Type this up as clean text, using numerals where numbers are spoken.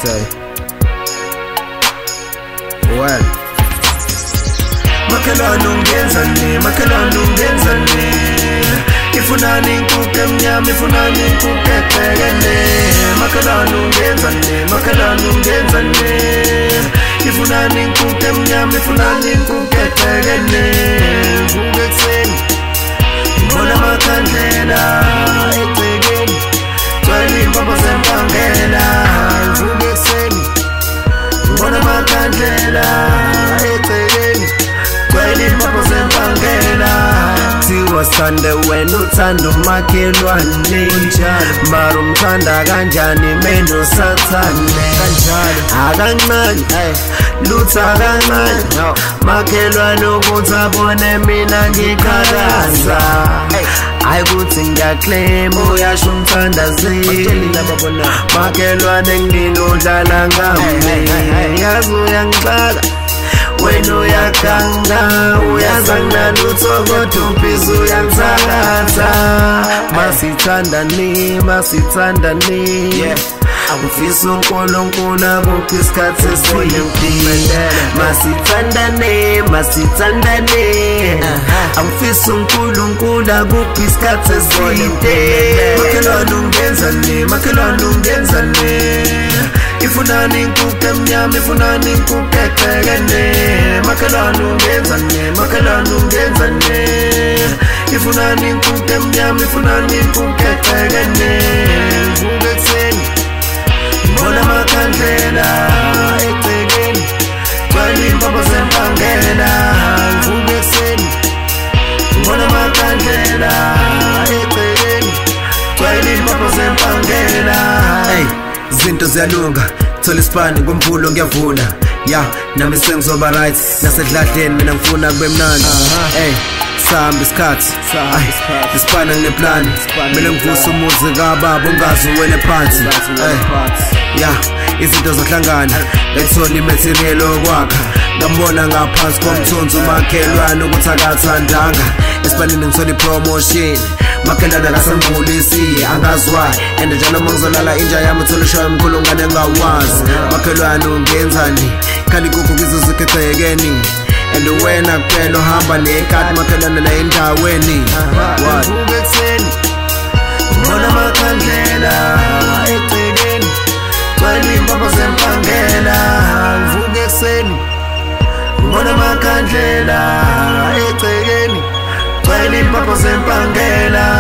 say? Well, Makelano ngenzani Ifuna ninkuke mnyama ifuna ninkuke tegene Makelano ngenzani Ifuna ninkuke mnyama ifuna ninkuke tegene Vuke kuseni Mbona makandlela etegeni Twali mpapa sempangela Vuke kuseni Mbona makandlela etegeni Twali mpapa sempangela Tiwa sande wenu tando makelwane Maro mtanda kanjani meno satane Akancane, lutha akancane Makelwane ukutabone mina ngikaraza Ayikuthi ngiyaclaim uyasho umthandazeli Makelwane nginodlala ngami Yazi uyangixaka wena uyakanga uyazanga lutho kodwa umphizi uyangisalatha masithandane Angifisa uNkulunkulu akuphi isikhathi eside masithandane Angifisa uNkulunkulu akuphi isikhathi eside Makelwane ungenzani Ifuna ninkuke mnyama ifuna ninkuke tegene Makelwane ungenzani Ifuna ninkuke mnyama ifuna ninkuke tegene Vuke kuseni Mbona makandlela etegeni Twali mpapa sempangela Vuke kuseni Mbona makandlela etegeni Twali mpapa sempangela Zinto ziyalunga thola isipani ngomvulo ngiyavuna nami sengizoba right nasedladleni mina ngifuna kube mnandi sihamba isikhathi isipani ngineplani mina ngivuse umuzi kababa ungazi uwele phansi izinto zahlangana ngithola imaterial okwakha ngambona ngaphansi komthunzi umakhelwane ukuthi akathandanga esipanini ngithola ipromotion Makelwane akasangibulisi angazwayo and njalo mangizolala inja yami uthola ushayo umkhulungane engawazi Makelwane ungenzani khali kuku ngizozikethekeni and wena kuphela uhamba nekati Makelwane la endaweni Vuke kuseni Mbona makandlela etegeni Twali mpapa sempangela Vuke kuseni Mbona makandlela etegeni Twali mpapa sempangela